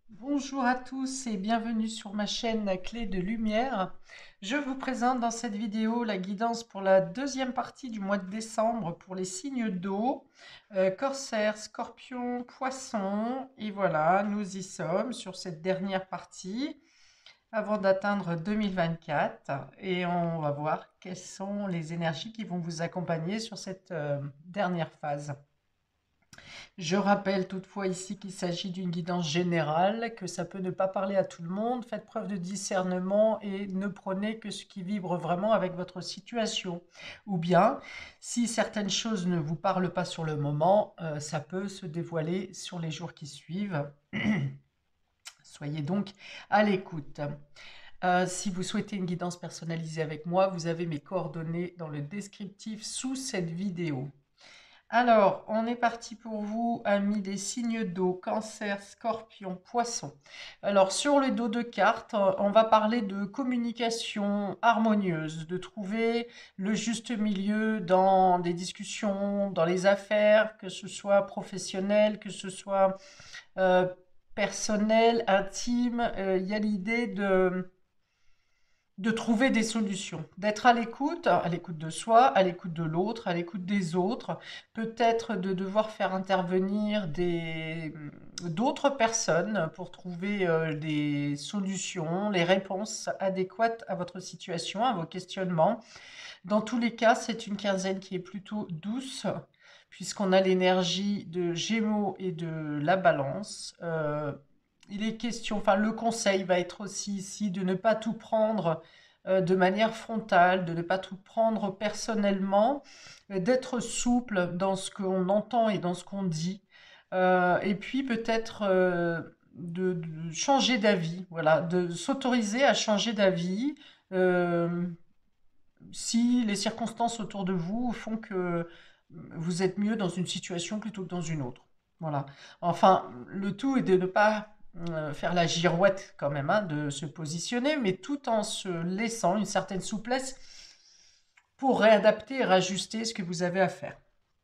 Bonjour à tous et bienvenue sur ma chaîne Clé de Lumière. Je vous présente dans cette vidéo la guidance pour la deuxième partie du mois de décembre pour les signes d'eau, Corsaire, Scorpion, Poisson. Et voilà, nous y sommes sur cette dernière partie avant d'atteindre 2024 et on va voir quelles sont les énergies qui vont vous accompagner sur cette dernière phase. Je rappelle toutefois ici qu'il s'agit d'une guidance générale, que ça peut ne pas parler à tout le monde. Faites preuve de discernement et ne prenez que ce qui vibre vraiment avec votre situation. Ou bien, si certaines choses ne vous parlent pas sur le moment, ça peut se dévoiler sur les jours qui suivent. Soyez donc à l'écoute. Si vous souhaitez une guidance personnalisée avec moi, vous avez mes coordonnées dans le descriptif sous cette vidéo. Alors, on est parti pour vous, amis des signes d'eau, Cancer, Scorpion, Poisson. Alors, sur le dos de carte, on va parler de communication harmonieuse, de trouver le juste milieu dans les discussions, dans les affaires, que ce soit professionnel, que ce soit euh, personnel, intime. Il y a l'idée de trouver des solutions, d'être à l'écoute de soi, à l'écoute de l'autre, à l'écoute des autres, peut-être de devoir faire intervenir d'autres personnes pour trouver des solutions, les réponses adéquates à votre situation, à vos questionnements. Dans tous les cas, c'est une quinzaine qui est plutôt douce, puisqu'on a l'énergie de Gémeaux et de la Balance. Il est question, enfin le conseil va être aussi ici de ne pas tout prendre de manière frontale, de ne pas tout prendre personnellement, d'être souple dans ce qu'on entend et dans ce qu'on dit, et puis peut-être de changer d'avis, voilà, de s'autoriser à changer d'avis si les circonstances autour de vous font que vous êtes mieux dans une situation plutôt que dans une autre. Voilà. Enfin, le tout est de ne pas faire la girouette quand même, hein, de se positionner, mais tout en se laissant une certaine souplesse pour réadapter et réajuster ce que vous avez à faire.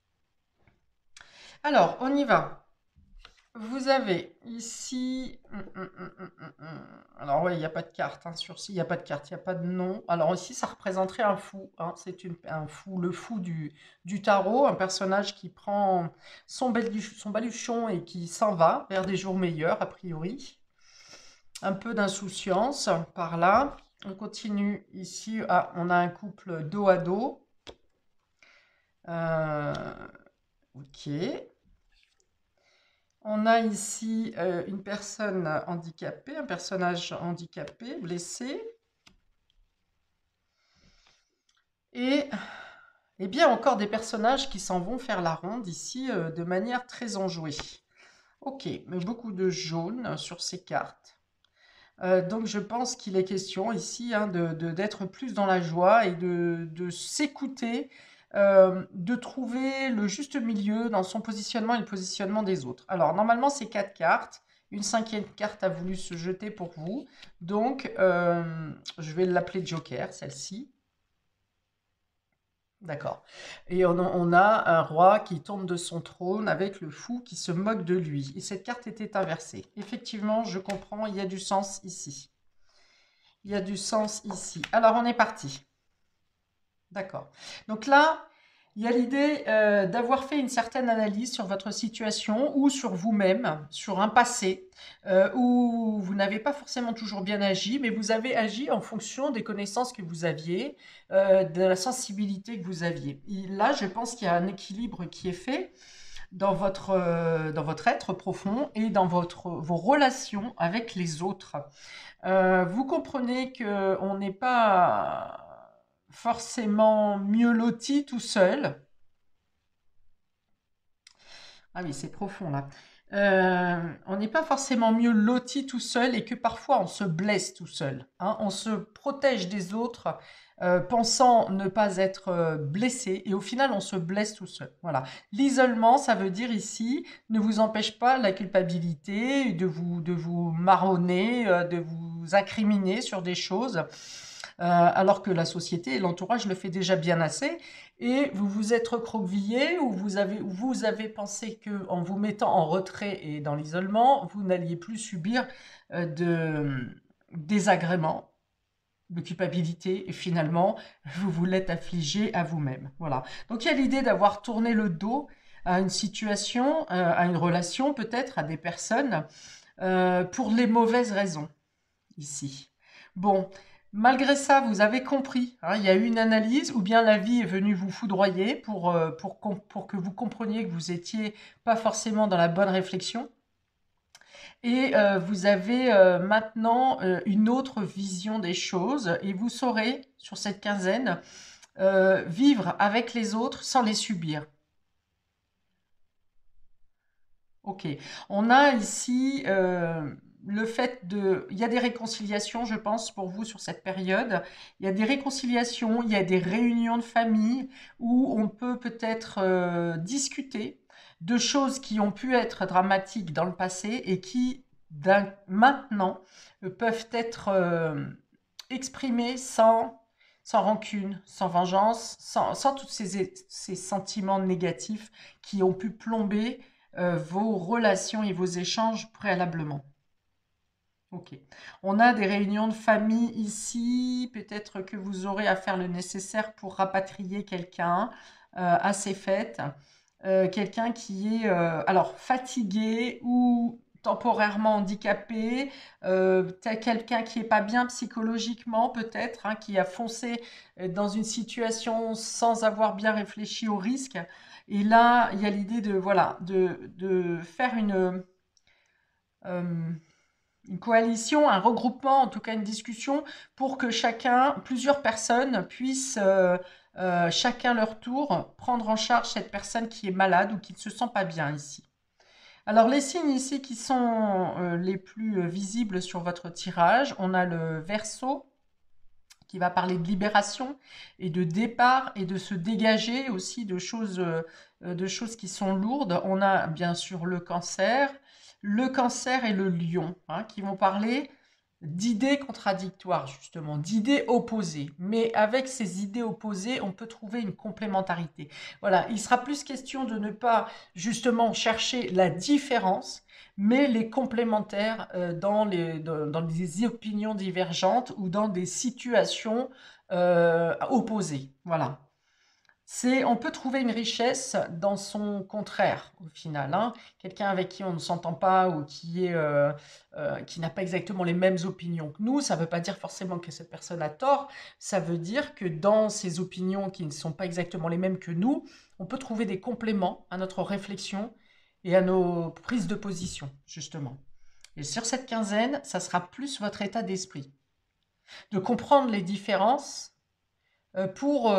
Alors, on y va. Vous avez ici. Alors, oui, il n'y a pas de carte, hein, sur ci, il n'y a pas de carte, il n'y a pas de nom. Alors, ici, ça représenterait un fou, hein, c'est un fou, le fou du tarot, un personnage qui prend son baluchon et qui s'en va vers des jours meilleurs, a priori. Un peu d'insouciance par là. On continue ici. Ah, on a un couple dos à dos. Euh, ok. On a ici une personne handicapée, un personnage handicapé, blessé. Et bien encore des personnages qui s'en vont faire la ronde ici de manière très enjouée. Ok, mais beaucoup de jaune sur ces cartes. Donc je pense qu'il est question ici hein, d'être plus dans la joie et de s'écouter, de trouver le juste milieu dans son positionnement et le positionnement des autres. Alors normalement c'est quatre cartes, une cinquième carte a voulu se jeter pour vous, donc je vais l'appeler Joker, celle-ci. D'accord. Et on a un roi qui tombe de son trône avec le fou qui se moque de lui. Et cette carte était inversée. Effectivement, je comprends, il y a du sens ici. Il y a du sens ici. Alors, on est parti. D'accord. Donc là, il y a l'idée d'avoir fait une certaine analyse sur votre situation ou sur vous-même, sur un passé où vous n'avez pas forcément toujours bien agi, mais vous avez agi en fonction des connaissances que vous aviez, de la sensibilité que vous aviez. Et là, je pense qu'il y a un équilibre qui est fait dans votre être profond et dans vos relations avec les autres. Vous comprenez qu'on n'est pas forcément mieux loti tout seul. Ah oui, c'est profond là. On n'est pas forcément mieux loti tout seul et que parfois on se blesse tout seul, hein. On se protège des autres pensant ne pas être blessé et au final on se blesse tout seul. Voilà. L'isolement, ça veut dire ici, ne vous empêche pas la culpabilité, de vous marronner, vous incriminer sur des choses, alors que la société et l'entourage le fait déjà bien assez, et vous vous êtes recroquevillé, ou vous avez pensé que en vous mettant en retrait et dans l'isolement, vous n'alliez plus subir de désagréments, de culpabilité, et finalement, vous vous l'êtes affligé à vous-même. Voilà. Donc il y a l'idée d'avoir tourné le dos à une situation, à une relation peut-être, à des personnes, pour les mauvaises raisons, ici. Bon, malgré ça, vous avez compris, hein, il y a eu une analyse, ou bien la vie est venue vous foudroyer pour que vous compreniez que vous étiez pas forcément dans la bonne réflexion. Et vous avez maintenant une autre vision des choses, et vous saurez, sur cette quinzaine, vivre avec les autres sans les subir. Ok. On a ici le fait de... Il y a des réconciliations, je pense, pour vous sur cette période. Il y a des réconciliations, il y a des réunions de famille où on peut peut-être discuter de choses qui ont pu être dramatiques dans le passé et qui, maintenant, peuvent être exprimées sans rancune, sans vengeance, sans tous ces sentiments négatifs qui ont pu plomber vos relations et vos échanges préalablement. Ok. On a des réunions de famille ici. Peut-être que vous aurez à faire le nécessaire pour rapatrier quelqu'un à ces fêtes. Quelqu'un qui est alors fatigué ou temporairement handicapé, quelqu'un qui est pas bien psychologiquement peut-être, hein, qui a foncé dans une situation sans avoir bien réfléchi au risque. Et là, il y a l'idée de voilà de faire euh, une coalition, un regroupement, en tout cas une discussion, pour que plusieurs personnes puissent, chacun leur tour, prendre en charge cette personne qui est malade ou qui ne se sent pas bien ici. Alors les signes ici qui sont les plus visibles sur votre tirage, on a le Verseau qui va parler de libération et de départ et de se dégager aussi de choses qui sont lourdes. On a bien sûr le Cancer et le Lion, hein, qui vont parler d'idées contradictoires, justement, d'idées opposées. Mais avec ces idées opposées, on peut trouver une complémentarité. Voilà, il sera plus question de ne pas justement chercher la différence, mais les complémentaires dans des opinions divergentes ou dans des situations opposées. Voilà. On peut trouver une richesse dans son contraire, au final, hein. Quelqu'un avec qui on ne s'entend pas ou qui n'a pas exactement les mêmes opinions que nous, ça ne veut pas dire forcément que cette personne a tort, ça veut dire que dans ses opinions qui ne sont pas exactement les mêmes que nous, on peut trouver des compléments à notre réflexion et à nos prises de position, justement. Et sur cette quinzaine, ça sera plus votre état d'esprit, de comprendre les différences pour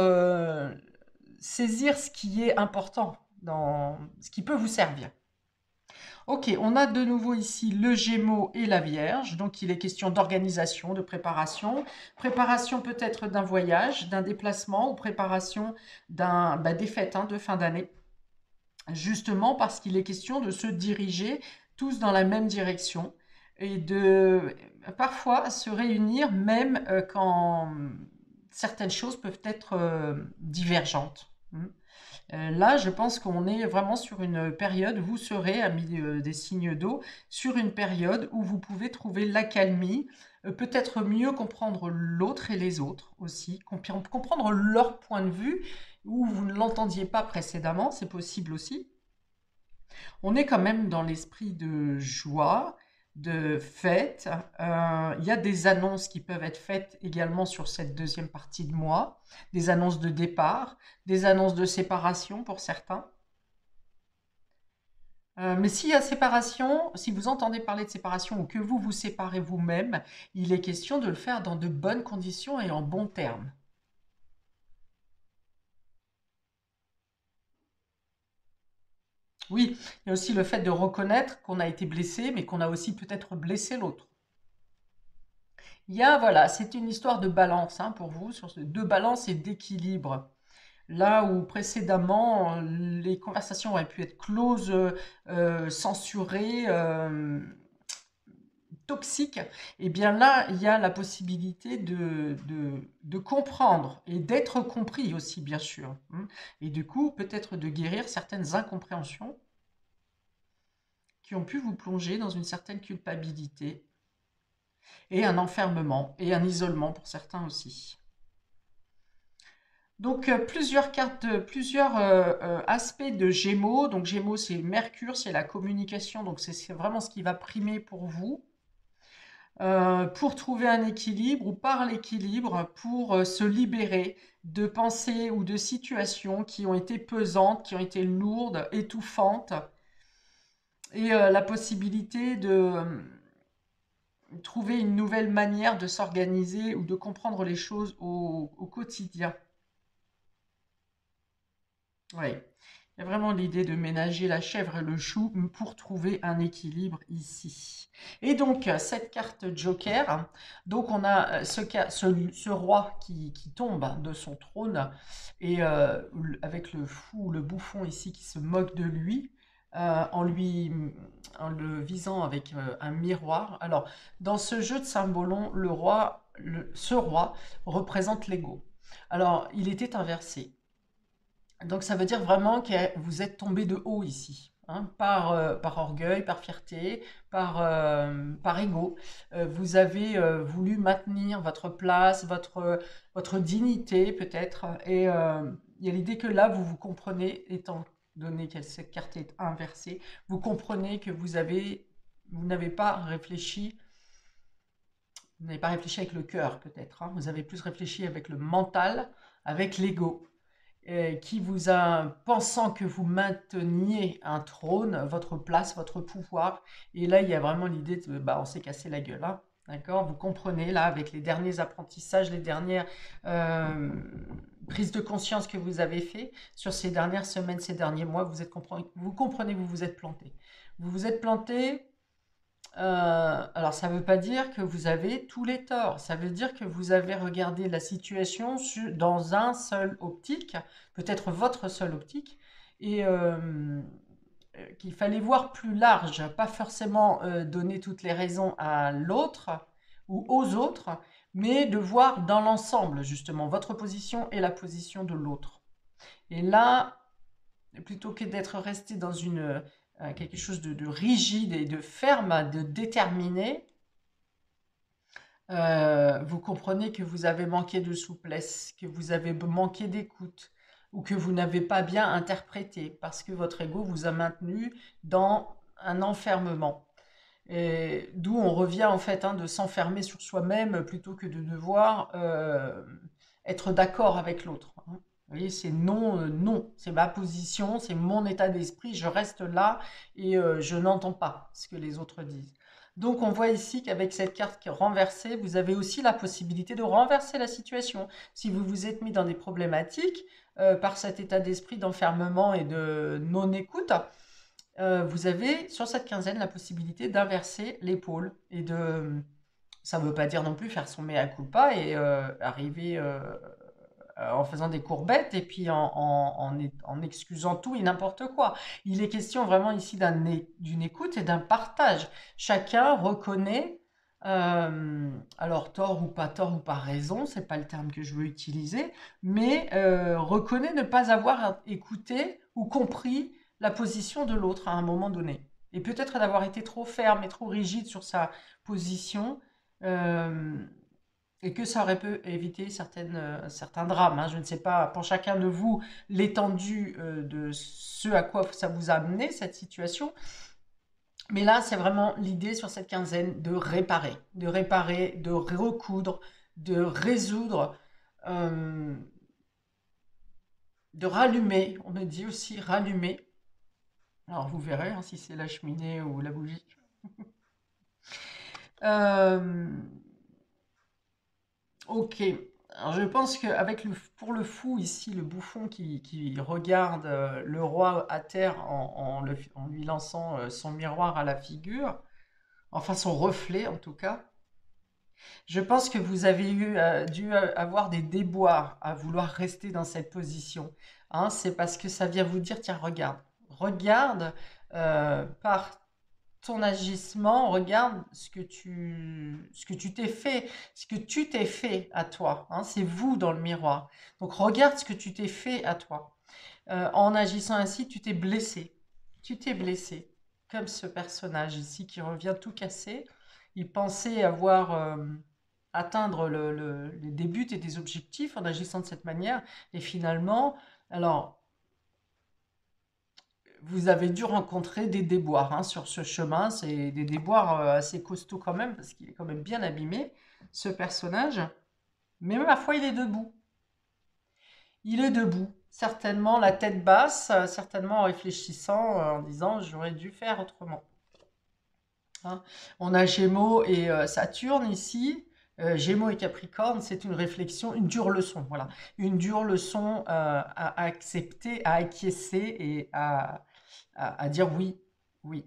saisir ce qui est important, dans ce qui peut vous servir. Ok, on a de nouveau ici le Gémeaux et la Vierge, donc il est question d'organisation, de préparation. Préparation peut-être d'un voyage, d'un déplacement, ou préparation des fêtes, hein, de fin d'année. Justement parce qu'il est question de se diriger tous dans la même direction et de parfois se réunir même quand certaines choses peuvent être divergentes. Là, je pense qu'on est vraiment sur une période, vous serez, amis des signes d'eau, sur une période où vous pouvez trouver l'accalmie, peut-être mieux comprendre l'autre et les autres aussi, comprendre leur point de vue où vous ne l'entendiez pas précédemment, c'est possible aussi. On est quand même dans l'esprit de joie, de fête. Il y a des annonces qui peuvent être faites également sur cette deuxième partie de mois, des annonces de départ, des annonces de séparation pour certains. Mais s'il y a séparation, si vous entendez parler de séparation ou que vous vous séparez vous-même, il est question de le faire dans de bonnes conditions et en bons termes. Oui, il y a aussi le fait de reconnaître qu'on a été blessé, mais qu'on a aussi peut-être blessé l'autre. Voilà, c'est une histoire de balance, hein, pour vous, de balance et d'équilibre. Là où précédemment, les conversations auraient pu être closes, censurées, toxique, et bien là, il y a la possibilité de comprendre et d'être compris aussi, bien sûr. Et du coup, peut-être de guérir certaines incompréhensions qui ont pu vous plonger dans une certaine culpabilité et un enfermement et un isolement pour certains aussi. Donc, plusieurs cartes, plusieurs aspects de Gémeaux. Donc, Gémeaux, c'est Mercure, c'est la communication. Donc, c'est vraiment ce qui va primer pour vous. Pour trouver un équilibre ou par l'équilibre, pour se libérer de pensées ou de situations qui ont été pesantes, qui ont été lourdes, étouffantes. Et la possibilité de trouver une nouvelle manière de s'organiser ou de comprendre les choses au quotidien. Oui, il y a vraiment l'idée de ménager la chèvre et le chou pour trouver un équilibre ici. Et donc, cette carte Joker, donc on a ce roi qui tombe de son trône, et avec le fou, le bouffon ici qui se moque de lui, en le visant avec un miroir. Alors, dans ce jeu de symbolons, ce roi représente l'ego. Alors, il était inversé. Donc ça veut dire vraiment que vous êtes tombé de haut ici, hein, par orgueil, par fierté, par ego. Vous avez voulu maintenir votre place, votre dignité peut-être. Et il y a l'idée que là, vous vous comprenez, étant donné que cette carte est inversée, vous comprenez que vous n'avez pas réfléchi. Vous n'avez pas réfléchi avec le cœur peut-être, hein, vous avez plus réfléchi avec le mental, avec l'ego, qui vous a, pensant que vous mainteniez un trône, votre place, votre pouvoir. Et là, il y a vraiment l'idée de, bah, on s'est cassé la gueule, hein, d'accord? Vous comprenez là, avec les derniers apprentissages, les dernières prises de conscience que vous avez fait sur ces dernières semaines, ces derniers mois, vous comprenez que vous vous êtes planté. Vous vous êtes planté. Alors, ça ne veut pas dire que vous avez tous les torts. Ça veut dire que vous avez regardé la situation dans un seul optique, peut-être votre seule optique, et qu'il fallait voir plus large, pas forcément donner toutes les raisons à l'autre ou aux autres, mais de voir dans l'ensemble, justement, votre position et la position de l'autre. Et là, plutôt que d'être resté dans quelque chose de rigide et de ferme, de déterminé, vous comprenez que vous avez manqué de souplesse, que vous avez manqué d'écoute, ou que vous n'avez pas bien interprété, parce que votre ego vous a maintenu dans un enfermement. Et d'où on revient en fait, hein, de s'enfermer sur soi-même plutôt que de devoir être d'accord avec l'autre, hein. Vous voyez, c'est non, non, c'est ma position, c'est mon état d'esprit, je reste là et je n'entends pas ce que les autres disent. Donc on voit ici qu'avec cette carte qui est renversée, vous avez aussi la possibilité de renverser la situation. Si vous vous êtes mis dans des problématiques par cet état d'esprit d'enfermement et de non-écoute, vous avez sur cette quinzaine la possibilité d'inverser l'épaule et de, ça ne veut pas dire non plus faire son mea culpa et arriver en faisant des courbettes et puis en excusant tout et n'importe quoi. Il est question vraiment ici d'une écoute et d'un partage. Chacun reconnaît, alors tort ou pas raison, c'est pas le terme que je veux utiliser, mais reconnaît ne pas avoir écouté ou compris la position de l'autre à un moment donné. Et peut-être d'avoir été trop ferme et trop rigide sur sa position. euh, et que ça aurait pu éviter certains drames, hein. Je ne sais pas pour chacun de vous l'étendue de ce à quoi ça vous a amené, cette situation. Mais là, c'est vraiment l'idée sur cette quinzaine de réparer, de recoudre, de résoudre, euh, de rallumer. On me dit aussi rallumer. Alors vous verrez, hein, si c'est la cheminée ou la bougie. Euh, Ok. Alors, je pense qu'avec pour le fou ici, le bouffon qui regarde le roi à terre en lui lançant son miroir à la figure, enfin son reflet en tout cas, je pense que vous avez dû avoir des déboires à vouloir rester dans cette position, hein. C'est parce que ça vient vous dire, tiens, regarde, regarde par ton agissement, regarde ce que tu t'es fait, ce que tu t'es fait à toi, hein, c'est vous dans le miroir. Donc regarde ce que tu t'es fait à toi. En agissant ainsi, tu t'es blessé. Tu t'es blessé. Comme ce personnage ici qui revient tout cassé. Il pensait avoir atteindre des buts et des objectifs en agissant de cette manière. Et finalement, alors, vous avez dû rencontrer des déboires hein, sur ce chemin. C'est des déboires assez costauds quand même, parce qu'il est quand même bien abîmé, ce personnage. Mais ma foi, il est debout. Il est debout, certainement la tête basse, certainement en réfléchissant, en disant j'aurais dû faire autrement. Hein. On a Gémeaux et Saturne ici. Gémeaux et Capricorne, c'est une réflexion, une dure leçon, voilà, une dure leçon à accepter, à acquiescer et à dire oui, oui.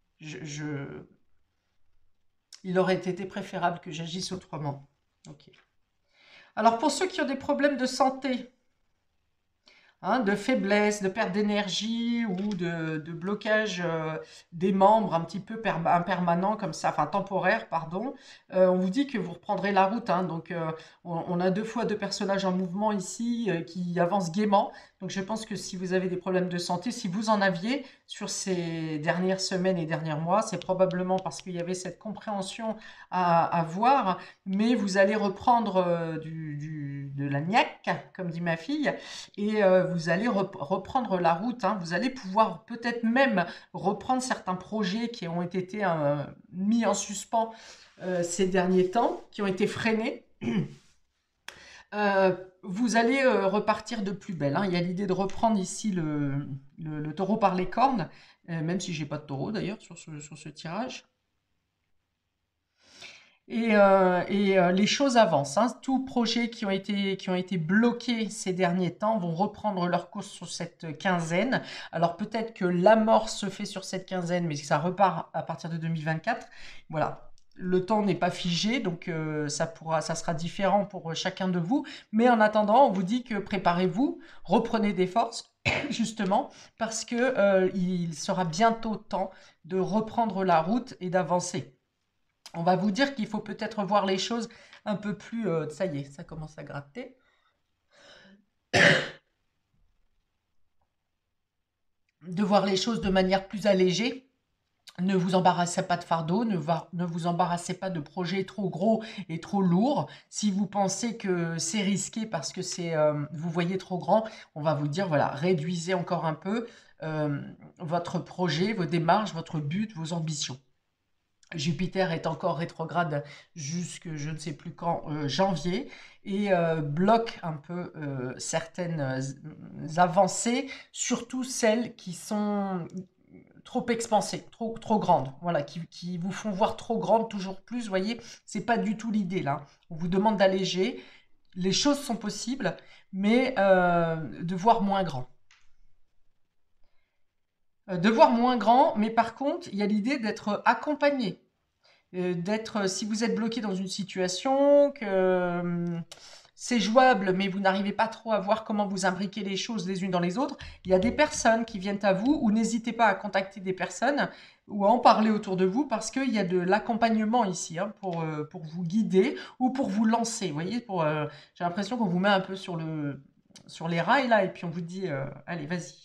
Il aurait été préférable que j'agisse autrement. Ok. Alors pour ceux qui ont des problèmes de santé, hein, de faiblesse, de perte d'énergie ou de blocage des membres un petit peu impermanent comme ça, enfin temporaire, pardon. On vous dit que vous reprendrez la route, hein, donc on a deux fois deux personnages en mouvement ici qui avancent gaiement. Donc je pense que si vous avez des problèmes de santé, si vous en aviez sur ces dernières semaines et derniers mois, c'est probablement parce qu'il y avait cette compréhension à avoir, mais vous allez reprendre de la niaque, comme dit ma fille, et vous allez reprendre la route. Hein. Vous allez pouvoir peut-être même reprendre certains projets qui ont été mis en suspens ces derniers temps, qui ont été freinés. Vous allez repartir de plus belle. Hein. Il y a l'idée de reprendre ici le taureau par les cornes, même si j'ai pas de taureau d'ailleurs sur ce tirage. Et les choses avancent. Hein. Tous projets qui ont été bloqués ces derniers temps vont reprendre leur course sur cette quinzaine. Alors peut-être que l'amorce se fait sur cette quinzaine, mais ça repart à partir de 2024. Voilà. Le temps n'est pas figé, donc ça sera différent pour chacun de vous. Mais en attendant, on vous dit que préparez-vous, reprenez des forces, justement, parce que il sera bientôt temps de reprendre la route et d'avancer. On va vous dire qu'il faut peut-être voir les choses un peu plus... ça y est, ça commence à gratter. De voir les choses de manière plus allégée. Ne vous embarrassez pas de fardeau, ne vous embarrassez pas de projets trop gros et trop lourds. Si vous pensez que c'est risqué parce que vous voyez trop grand, on va vous dire, voilà, réduisez encore un peu votre projet, vos démarches, votre but, vos ambitions. Jupiter est encore rétrograde jusque je ne sais plus quand, janvier, et bloque un peu certaines avancées, surtout celles qui sont trop expansées, trop grandes, voilà, qui vous font voir trop grandes toujours plus, vous voyez, c'est pas du tout l'idée là. On vous demande d'alléger, les choses sont possibles, mais de voir moins grand. De voir moins grand, mais par contre, il y a l'idée d'être accompagné. Si vous êtes bloqué dans une situation, que c'est jouable, mais vous n'arrivez pas trop à voir comment vous imbriquez les choses les unes dans les autres, il y a des personnes qui viennent à vous, ou n'hésitez pas à contacter des personnes ou à en parler autour de vous, parce qu'il y a de l'accompagnement ici hein, pour vous guider ou pour vous lancer. Vous voyez, j'ai l'impression qu'on vous met un peu sur les rails là, et puis on vous dit allez, vas-y.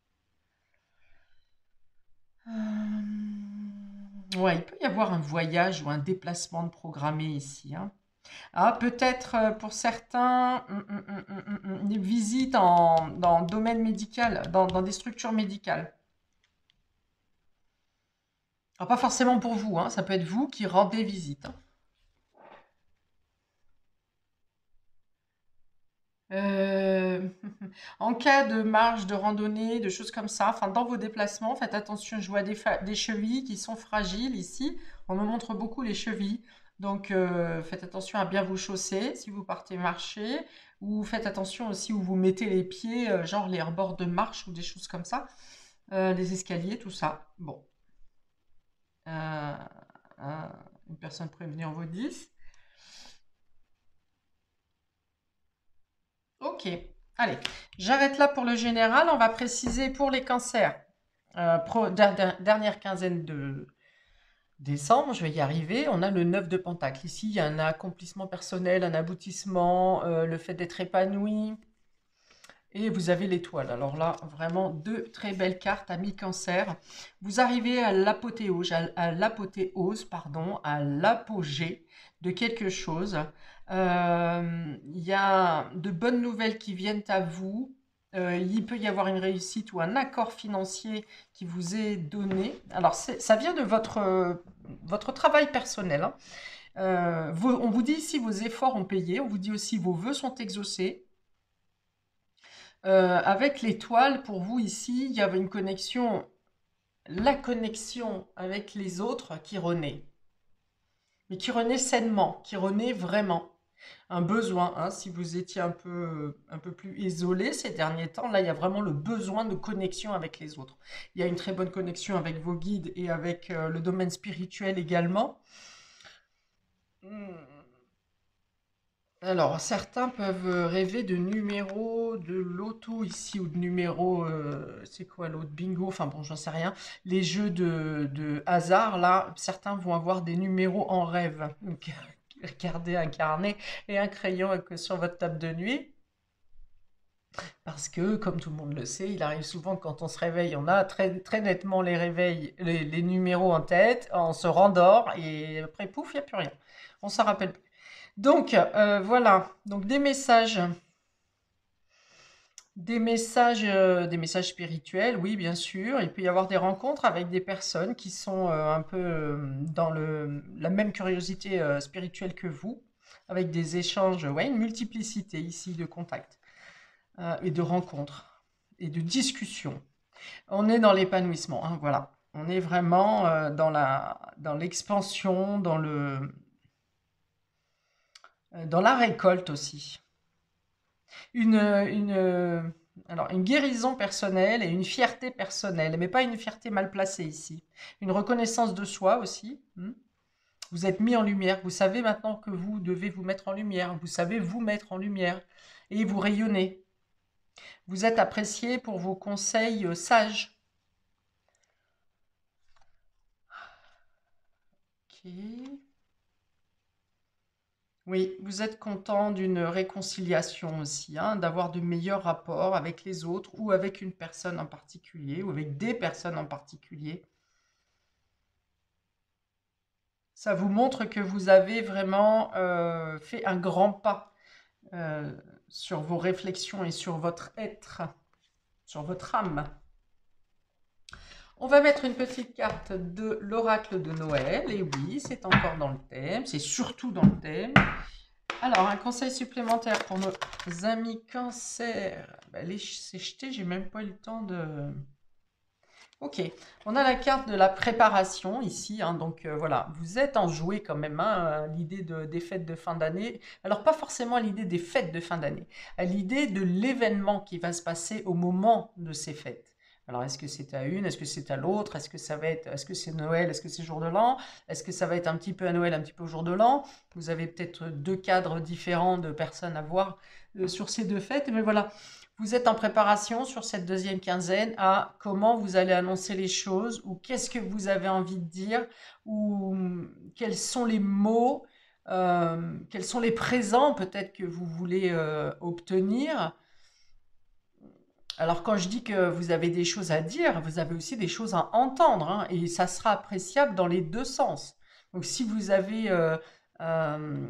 Ouais, il peut y avoir un voyage ou un déplacement de programmé ici. Hein. Ah, peut-être pour certains, une visite dans le domaine médical, dans des structures médicales. Alors, pas forcément pour vous, hein, ça peut être vous qui rendez visite. Hein. Euh, En cas de marche, de randonnée, de choses comme ça, enfin dans vos déplacements, faites attention, je vois des chevilles qui sont fragiles ici. On me montre beaucoup les chevilles. Donc faites attention à bien vous chausser si vous partez marcher. Ou faites attention aussi où vous mettez les pieds, genre les rebords de marche ou des choses comme ça. Les escaliers, tout ça. Bon. Euh, euh, une personne prévenue en vaut 10. Ok. Allez, j'arrête là pour le général. On va préciser pour les cancers. Dernière quinzaine décembre, je vais y arriver, on a le 9 de Pentacle. Ici, il y a un accomplissement personnel, un aboutissement, le fait d'être épanoui. Et vous avez l'étoile. Alors là, vraiment deux très belles cartes, amis Cancer. Vous arrivez à l'apothéose, pardon, à l'apogée de quelque chose. Il y a de bonnes nouvelles qui viennent à vous. Il peut y avoir une réussite ou un accord financier qui vous est donné. Alors, ça vient de votre travail personnel, hein. On vous dit ici vos efforts ont payé. On vous dit aussi vos vœux sont exaucés. Avec l'étoile, pour vous ici, il y avait une connexion, la connexion avec les autres qui renaît. Mais qui renaît sainement, qui renaît vraiment. Un besoin, hein, si vous étiez un peu plus isolé ces derniers temps, là, il y a vraiment le besoin de connexion avec les autres. Il y a une très bonne connexion avec vos guides et avec le domaine spirituel également. Alors, certains peuvent rêver de numéros de loto ici ou de numéros, c'est quoi l'autre? Bingo, enfin bon, j'en sais rien. Les jeux de hasard, là, certains vont avoir des numéros en rêve. Donc, gardez un carnet et un crayon sur votre table de nuit. Parce que, comme tout le monde le sait, il arrive souvent que quand on se réveille, on a très, très nettement les réveils, les numéros en tête, on se rendort et après, pouf, il n'y a plus rien. On s'en rappelle plus. Donc, voilà. Donc, des messages spirituels, oui, bien sûr. Il peut y avoir des rencontres avec des personnes qui sont un peu dans la même curiosité spirituelle que vous, avec des échanges, ouais, une multiplicité ici de contacts et de rencontres et de discussions. On est dans l'épanouissement, hein, voilà. On est vraiment dans l'expansion, dans la récolte aussi. Alors, une guérison personnelle et une fierté personnelle, mais pas une fierté mal placée ici. Une reconnaissance de soi aussi. Vous êtes mis en lumière. Vous savez maintenant que vous devez vous mettre en lumière. Vous savez vous mettre en lumière. Et vous rayonnez. Vous êtes apprécié pour vos conseils sages. Ok. Oui, vous êtes content d'une réconciliation aussi, hein, d'avoir de meilleurs rapports avec les autres ou avec une personne en particulier ou avec des personnes en particulier. Ça vous montre que vous avez vraiment fait un grand pas euh, sur vos réflexions et sur votre être, sur votre âme. On va mettre une petite carte de l'oracle de Noël. Et oui, c'est encore dans le thème, c'est surtout dans le thème. Alors, un conseil supplémentaire pour nos amis cancer. Ben, c'est jeté, j'ai même pas eu le temps de... Ok, on a la carte de la préparation ici, hein, donc voilà, vous êtes enjoué quand même, hein, à l'idée des fêtes de fin d'année. Alors pas forcément à l'idée des fêtes de fin d'année, à l'idée de l'événement qui va se passer au moment de ces fêtes. Alors est-ce que c'est à une, est-ce que c'est à l'autre, est-ce que ça va être, est-ce que c'est Noël, est-ce que c'est jour de l'an, est-ce que ça va être un petit peu à Noël, un petit peu au jour de l'an? Vous avez peut-être deux cadres différents de personnes à voir sur ces deux fêtes, mais voilà. Vous êtes en préparation sur cette deuxième quinzaine à comment vous allez annoncer les choses ou qu'est-ce que vous avez envie de dire ou quels sont les mots, quels sont les présents peut-être que vous voulez obtenir. Alors quand je dis que vous avez des choses à dire, vous avez aussi des choses à entendre, hein, et ça sera appréciable dans les deux sens. Donc si vous avez euh,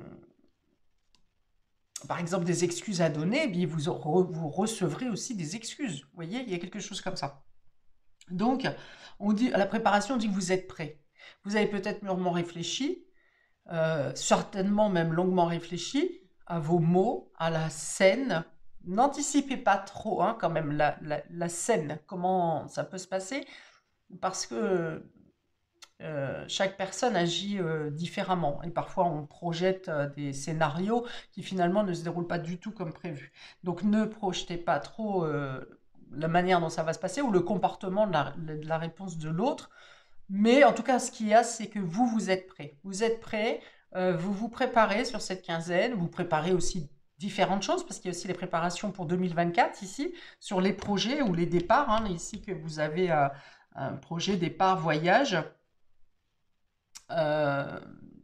par exemple des excuses à donner, eh bien, vous recevrez aussi des excuses. Vous voyez, il y a quelque chose comme ça. Donc, on dit, à la préparation, on dit que vous êtes prêt. Vous avez peut-être mûrement réfléchi, certainement même longuement réfléchi à vos mots, à la scène. N'anticipez pas trop, hein, quand même, la scène, comment ça peut se passer, parce que chaque personne agit différemment et parfois on projette des scénarios qui finalement ne se déroulent pas du tout comme prévu. Donc ne projetez pas trop la manière dont ça va se passer ou le comportement de la réponse de l'autre. Mais en tout cas, ce qu'il y a, c'est que vous êtes prêt. Vous êtes prêt, vous vous préparez sur cette quinzaine, vous préparez aussi différentes choses, parce qu'il y a aussi les préparations pour 2024 ici, sur les projets ou les départs, hein, ici que vous avez un projet départ voyage. Euh,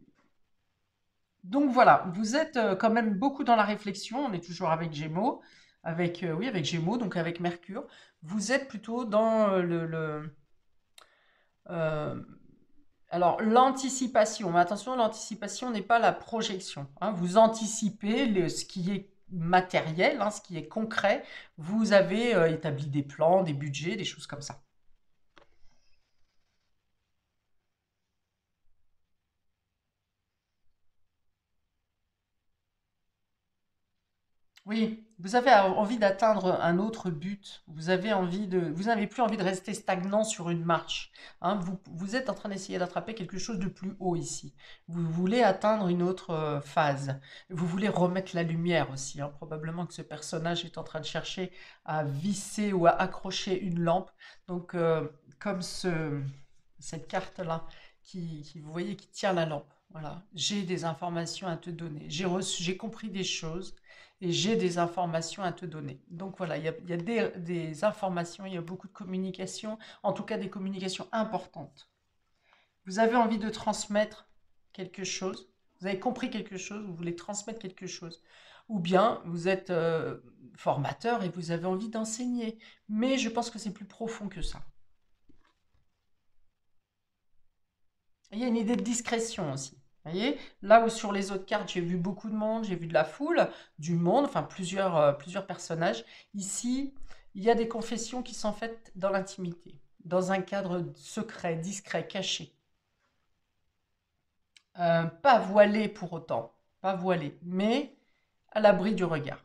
donc voilà, vous êtes quand même beaucoup dans la réflexion. On est toujours avec Gémeaux, avec oui, avec Gémeaux, donc avec Mercure. Vous êtes plutôt dans euh, alors l'anticipation. Mais attention, l'anticipation n'est pas la projection, hein. Vous anticipez ce qui est matériel, hein, ce qui est concret. Vous avez établi des plans, des budgets, des choses comme ça. Oui, vous avez envie d'atteindre un autre but. Vous n'avez plus envie de rester stagnant sur une marche, hein. Vous êtes en train d'essayer d'attraper quelque chose de plus haut ici. Vous voulez atteindre une autre phase. Vous voulez remettre la lumière aussi, hein. Probablement que ce personnage est en train de chercher à visser ou à accrocher une lampe. Donc, comme cette carte-là, vous voyez, qui tient la lampe. Voilà, j'ai des informations à te donner. J'ai compris des choses et j'ai des informations à te donner. Donc voilà, il y a des informations, il y a beaucoup de communication, en tout cas des communications importantes. Vous avez envie de transmettre quelque chose, vous avez compris quelque chose, vous voulez transmettre quelque chose. Ou bien vous êtes formateur et vous avez envie d'enseigner. Mais je pense que c'est plus profond que ça. Il y a une idée de discrétion aussi. Vous voyez, là où sur les autres cartes, j'ai vu beaucoup de monde, j'ai vu de la foule, du monde, enfin plusieurs personnages. Ici, il y a des confessions qui sont faites dans l'intimité, dans un cadre secret, discret, caché. Pas voilé pour autant, pas voilé, mais à l'abri du regard.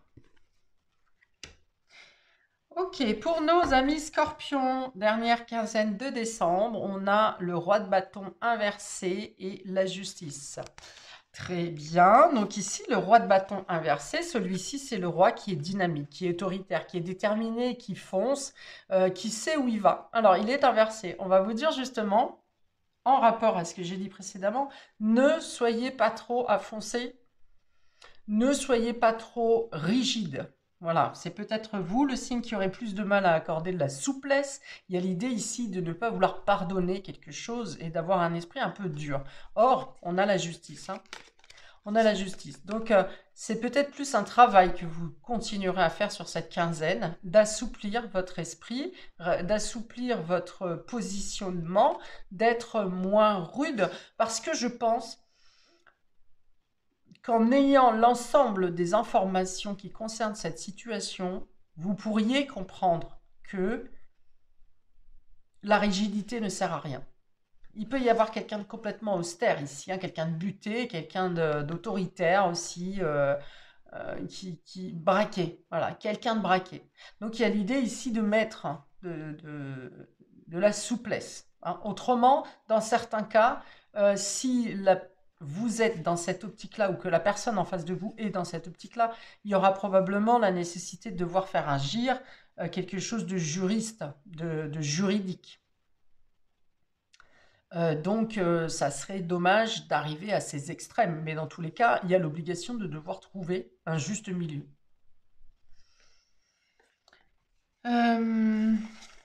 Ok, pour nos amis scorpions, dernière quinzaine de décembre, on a le roi de bâton inversé et la justice. Très bien. Donc ici, le roi de bâton inversé, celui-ci, c'est le roi qui est dynamique, qui est autoritaire, qui est déterminé, qui fonce, qui sait où il va. Alors, il est inversé. On va vous dire justement, en rapport à ce que j'ai dit précédemment, ne soyez pas trop à foncer, ne soyez pas trop rigide. Voilà, c'est peut-être vous le signe qui aurait plus de mal à accorder de la souplesse. Il y a l'idée ici de ne pas vouloir pardonner quelque chose et d'avoir un esprit un peu dur. Or, on a la justice, hein. On a la justice. Donc, c'est peut-être plus un travail que vous continuerez à faire sur cette quinzaine, d'assouplir votre esprit, d'assouplir votre positionnement, d'être moins rude, parce que je pense qu'en ayant l'ensemble des informations qui concernent cette situation, vous pourriez comprendre que la rigidité ne sert à rien. Il peut y avoir quelqu'un de complètement austère ici, hein, quelqu'un de buté, quelqu'un d'autoritaire aussi, qui braqué, voilà, quelqu'un de braqué. Donc il y a l'idée ici de mettre de la souplesse, hein. Autrement, dans certains cas, si vous êtes dans cette optique-là ou que la personne en face de vous est dans cette optique-là, il y aura probablement la nécessité de devoir faire agir quelque chose de juriste, de juridique. Donc, ça serait dommage d'arriver à ces extrêmes, mais dans tous les cas, il y a l'obligation de devoir trouver un juste milieu. Euh,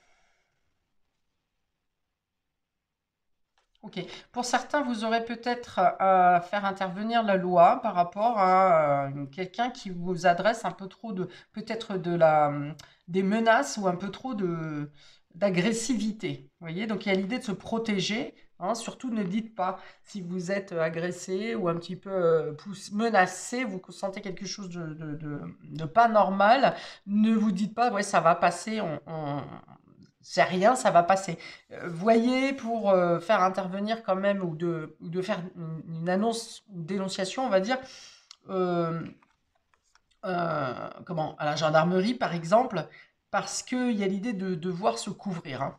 Ok. Pour certains, vous aurez peut-être à faire intervenir la loi par rapport à quelqu'un qui vous adresse un peu trop peut-être des menaces ou un peu trop d'agressivité. Vous voyez, donc il y a l'idée de se protéger, hein. Surtout, ne dites pas si vous êtes agressé ou un petit peu menacé, vous sentez quelque chose de pas normal. Ne vous dites pas, ouais, ça va passer, c'est rien, ça va passer. Voyez pour faire intervenir quand même ou de faire une annonce ou dénonciation, on va dire, euh, comment, à la gendarmerie par exemple, parce qu'il y a l'idée de devoir se couvrir, hein.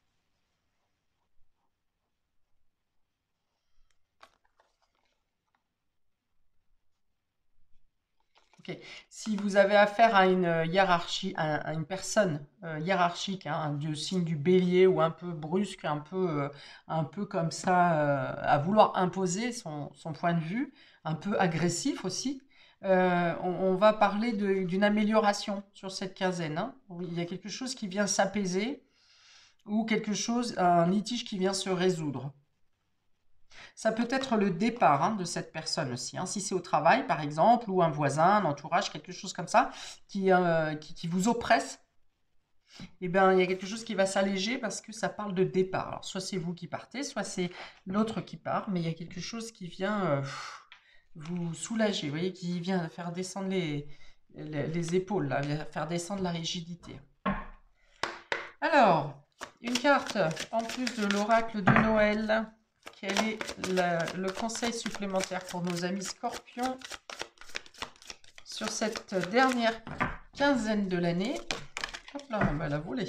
Ok. Si vous avez affaire à une hiérarchie, à une personne hiérarchique, hein, du signe du bélier ou un peu brusque, un peu comme ça, à vouloir imposer son point de vue, un peu agressif aussi, on va parler d'une amélioration sur cette quinzaine, hein. Oui, il y a quelque chose qui vient s'apaiser ou quelque chose, un litige qui vient se résoudre. Ça peut être le départ de cette personne aussi, hein. Si c'est au travail, par exemple, ou un voisin, un entourage, quelque chose comme ça, qui vous oppresse, eh bien, il y a quelque chose qui va s'alléger parce que ça parle de départ. Alors, soit c'est vous qui partez, soit c'est l'autre qui part, mais il y a quelque chose qui vient vous soulager, vous voyez, qui vient faire descendre les épaules, là, faire descendre la rigidité. Alors, une carte en plus de l'oracle de Noël. Quel est le conseil supplémentaire pour nos amis scorpions sur cette dernière quinzaine de l'année? Hop là, on va la voler.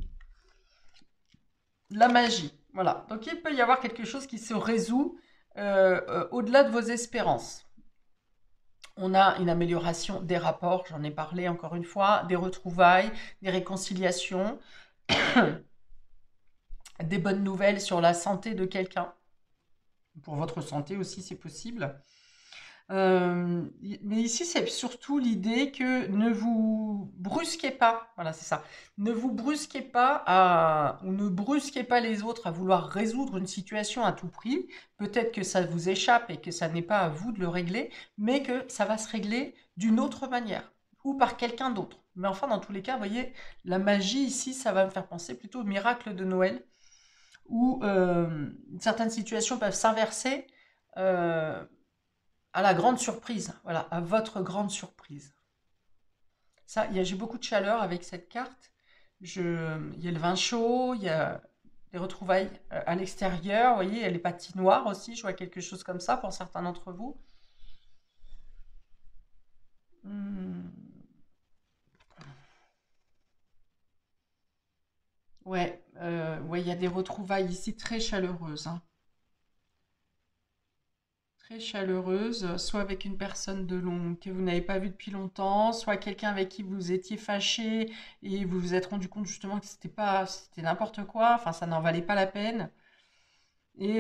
La magie, voilà. Donc il peut y avoir quelque chose qui se résout au-delà de vos espérances. On a une amélioration des rapports, j'en ai parlé encore une fois, des retrouvailles, des réconciliations, des bonnes nouvelles sur la santé de quelqu'un. Pour votre santé aussi, c'est possible. Mais ici, c'est surtout l'idée que ne vous brusquez pas. Voilà, c'est ça. Ne vous brusquez pas ou ne brusquez pas les autres à vouloir résoudre une situation à tout prix. Peut-être que ça vous échappe et que ça n'est pas à vous de le régler, mais que ça va se régler d'une autre manière ou par quelqu'un d'autre. Mais enfin, dans tous les cas, vous voyez, la magie ici, ça va me faire penser plutôt au miracle de Noël, où certaines situations peuvent s'inverser euh, à la grande surprise, voilà, à votre grande surprise. Ça, j'ai beaucoup de chaleur avec cette carte. Il y a le vin chaud, il y a des retrouvailles à l'extérieur, vous voyez, il y a les patinoires aussi, je vois quelque chose comme ça pour certains d'entre vous. Hmm. Ouais, il y a des retrouvailles ici très chaleureuses, hein. Très chaleureuse, soit avec une personne que vous n'avez pas vue depuis longtemps, soit quelqu'un avec qui vous étiez fâché et vous vous êtes rendu compte justement que c'était n'importe quoi, enfin ça n'en valait pas la peine. Et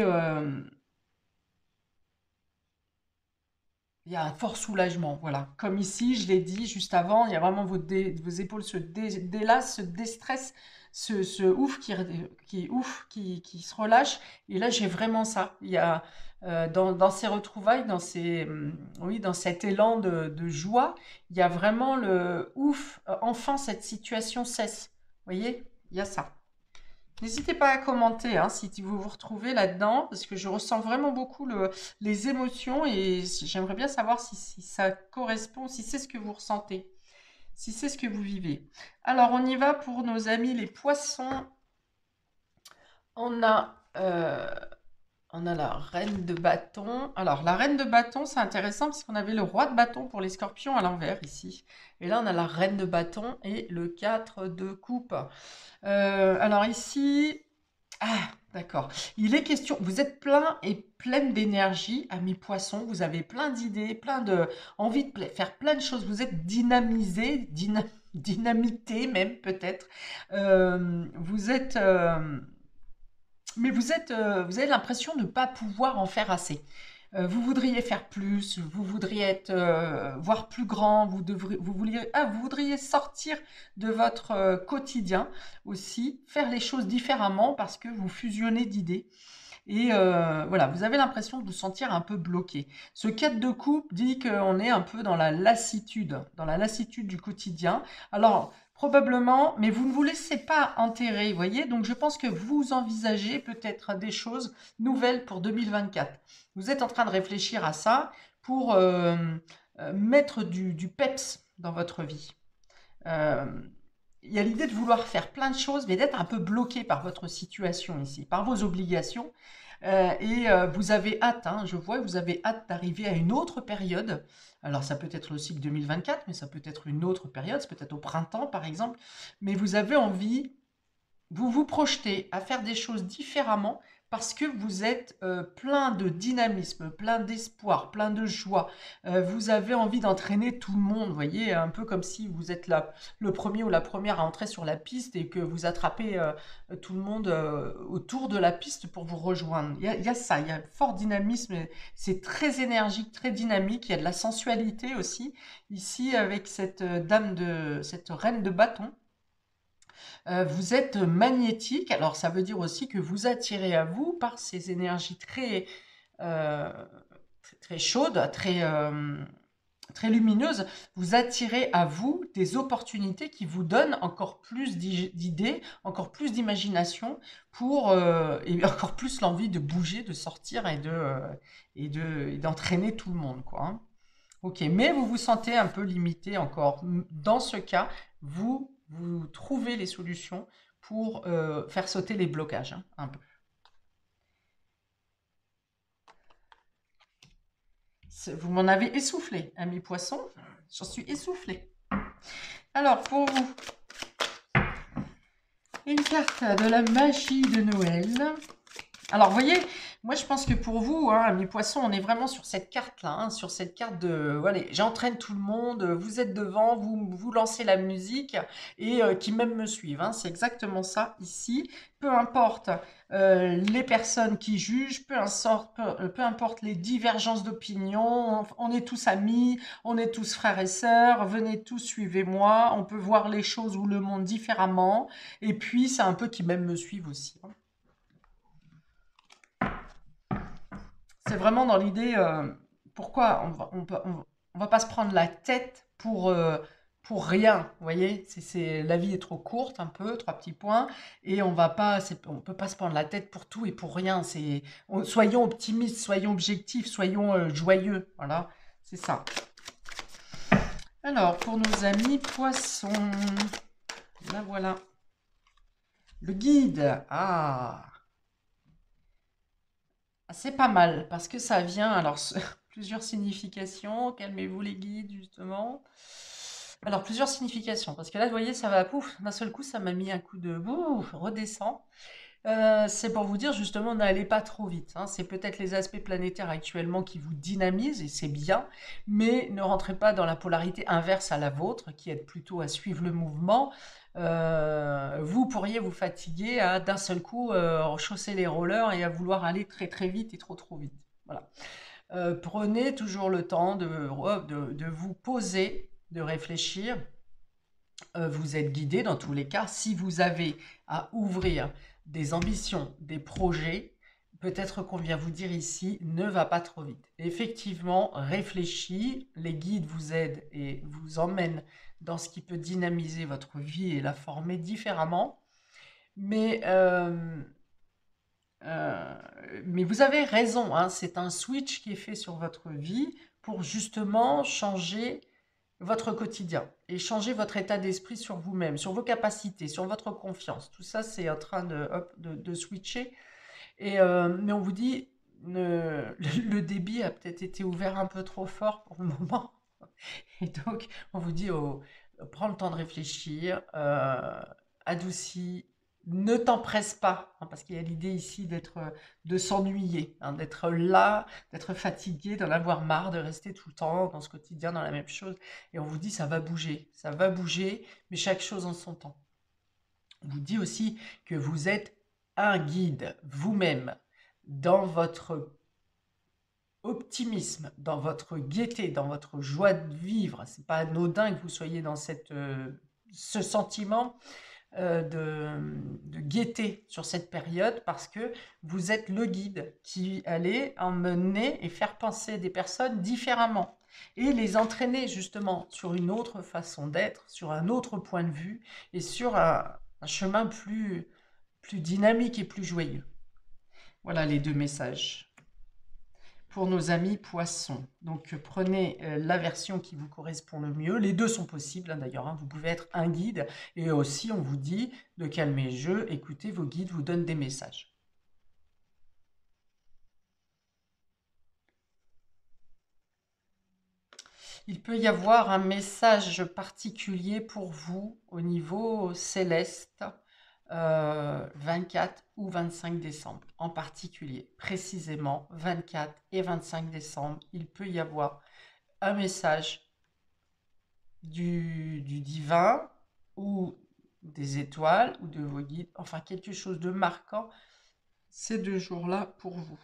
il y a un fort soulagement, voilà. Comme ici, je l'ai dit juste avant, il y a vraiment vos épaules se délassent, se déstressent, ouf qui se relâche. Et là, j'ai vraiment ça. Il y a dans ces retrouvailles, oui, dans cet élan de joie, il y a vraiment le ouf, enfin cette situation cesse. Vous voyez, il y a ça. N'hésitez pas à commenter si vous vous retrouvez là-dedans, parce que je ressens vraiment beaucoup les émotions et j'aimerais bien savoir si ça correspond, si c'est ce que vous ressentez, si c'est ce que vous vivez. Alors, on y va pour nos amis les poissons. On a, euh, on a la reine de bâton. Alors, la reine de bâton, c'est intéressant parce qu'on avait le roi de bâton pour les scorpions à l'envers ici. Et là, on a la reine de bâton et le 4 de coupe. Alors ici, ah, d'accord. Il est question, vous êtes plein et pleine d'énergie, amis poissons. Vous avez plein d'idées, envie de faire plein de choses. Vous êtes dynamisé, dynamité même peut-être. Mais vous avez l'impression de ne pas pouvoir en faire assez. Vous voudriez faire plus, vous voudriez voir plus grand, vous voudriez sortir de votre quotidien aussi, faire les choses différemment parce que vous fusionnez d'idées. Et voilà, vous avez l'impression de vous sentir un peu bloqué. Ce 4 de coupe dit qu'on est un peu dans la lassitude du quotidien. Alors, probablement, mais vous ne vous laissez pas enterrer, vous voyez. Donc, je pense que vous envisagez peut-être des choses nouvelles pour 2024. Vous êtes en train de réfléchir à ça pour mettre du peps dans votre vie. Euh, il y a l'idée de vouloir faire plein de choses, mais d'être un peu bloqué par votre situation ici, par vos obligations. Vous avez hâte, je vois, vous avez hâte d'arriver à une autre période. Alors ça peut être le cycle 2024, mais ça peut être une autre période, c'est peut-être au printemps par exemple. Mais vous avez envie, vous vous projetez à faire des choses différemment parce que vous êtes plein de dynamisme, plein d'espoir, plein de joie. Vous avez envie d'entraîner tout le monde, vous voyez, un peu comme si vous êtes le premier ou la première à entrer sur la piste et que vous attrapez tout le monde autour de la piste pour vous rejoindre. Il y a ça, il y a un fort dynamisme, c'est très énergique, très dynamique, il y a de la sensualité aussi, ici avec cette reine de bâton. Vous êtes magnétique, alors ça veut dire aussi que vous attirez à vous par ces énergies très euh, très chaude, très lumineuse, vous attirez à vous des opportunités qui vous donnent encore plus d'idées, encore plus d'imagination et encore plus l'envie de bouger, de sortir et d'entraîner tout le monde, quoi, hein. Ok, mais vous vous sentez un peu limité encore. Dans ce cas, vous trouvez les solutions pour faire sauter les blocages, hein, un peu. Vous m'en avez essoufflé, ami poisson. J'en suis essoufflé. Alors, pour vous, une carte de la magie de Noël. Alors, vous voyez, moi, je pense que pour vous, hein, mes poissons, on est vraiment sur cette carte-là, hein, sur cette carte de, voilà, j'entraîne tout le monde, vous êtes devant, vous lancez la musique et qui même me suivent, hein, c'est exactement ça ici. Peu importe les personnes qui jugent, peu importe les divergences d'opinion, on est tous amis, on est tous frères et sœurs, venez tous, suivez-moi, on peut voir les choses ou le monde différemment, et puis c'est un peu qui même me suivent aussi, hein. C'est vraiment dans l'idée, pourquoi on va pas se prendre la tête pour rien, vous voyez? La vie est trop courte, un peu, trois petits points, et on peut pas se prendre la tête pour tout et pour rien. Soyons optimistes, soyons objectifs, soyons joyeux, voilà, c'est ça. Alors, pour nos amis poissons, là voilà. Le guide, c'est pas mal, parce que ça vient, alors, plusieurs significations. Calmez-vous les guides, justement. Alors, plusieurs significations, parce que là, vous voyez, ça va, pouf, d'un seul coup, ça m'a mis un coup de bouf, redescend. C'est pour vous dire, justement, n'allez pas trop vite, hein. C'est peut-être les aspects planétaires actuellement qui vous dynamisent, et c'est bien, mais ne rentrez pas dans la polarité inverse à la vôtre, qui est plutôt à suivre le mouvement. Vous pourriez vous fatiguer à d'un seul coup chausser les rollers et à vouloir aller très très vite et trop trop vite. Voilà. Prenez toujours le temps de vous poser, de réfléchir. Vous êtes guidé dans tous les cas. Si vous avez à ouvrir des ambitions, des projets, peut-être qu'on vient vous dire ici, ne va pas trop vite. Effectivement, réfléchis, les guides vous aident et vous emmènent dans ce qui peut dynamiser votre vie et la former différemment. Mais, euh, euh, mais vous avez raison, hein, c'est un switch qui est fait sur votre vie pour justement changer votre quotidien et changer votre état d'esprit sur vous-même, sur vos capacités, sur votre confiance. Tout ça, c'est en train de switcher. Mais on vous dit, le débit a peut-être été ouvert un peu trop fort pour le moment. Et donc, on vous dit, prends le temps de réfléchir, adoucis, ne t'empresse pas, hein, parce qu'il y a l'idée ici de s'ennuyer, hein, d'être là, d'être fatigué, d'en avoir marre, de rester tout le temps dans ce quotidien, dans la même chose. Et on vous dit, ça va bouger, mais chaque chose en son temps. On vous dit aussi que vous êtes un guide vous-même dans votre optimisme, dans votre gaieté, dans votre joie de vivre. C'est pas anodin que vous soyez dans ce sentiment de gaieté sur cette période parce que vous êtes le guide qui allait emmener et faire penser des personnes différemment et les entraîner justement sur une autre façon d'être, sur un autre point de vue et sur un chemin plus dynamique et plus joyeux. Voilà les deux messages pour nos amis poissons. Donc prenez la version qui vous correspond le mieux. Les deux sont possibles, hein, d'ailleurs, hein. Vous pouvez être un guide et aussi on vous dit de calmer le jeu. Écoutez, vos guides vous donnent des messages. Il peut y avoir un message particulier pour vous au niveau céleste, 24 ou 25 décembre en particulier. Précisément 24 et 25 décembre, il peut y avoir un message du divin ou des étoiles ou de vos guides, enfin quelque chose de marquant ces deux jours-là pour vous.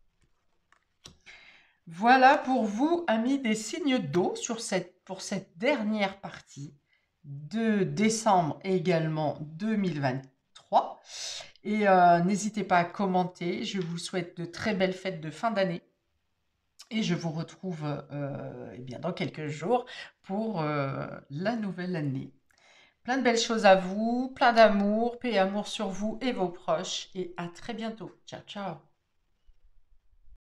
Voilà pour vous, amis des signes d'eau, pour cette dernière partie de décembre également 2023. Et n'hésitez pas à commenter. Je vous souhaite de très belles fêtes de fin d'année. Et je vous retrouve eh bien, dans quelques jours pour la nouvelle année. Plein de belles choses à vous, plein d'amour, paix et amour sur vous et vos proches. Et à très bientôt. Ciao, ciao.